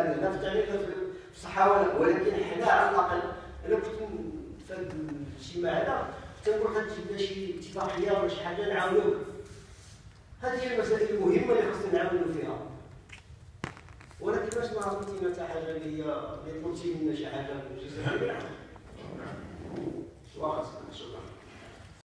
لا في التعليم لا في الصحه ولكن حنا على الاقل انا كنت في هذا الاجتماع هذا تنقول غتجيب لنا شي اتفاقيه ولا شي حاجه نعاونوك. هذه هي المسائل المهمه اللي خصنا نعاونوا فيها. ولكن باش ما عطيتينا حتى حاجه اللي هي اللي طلبتي منا شي حاجه شي سبيل شكرا.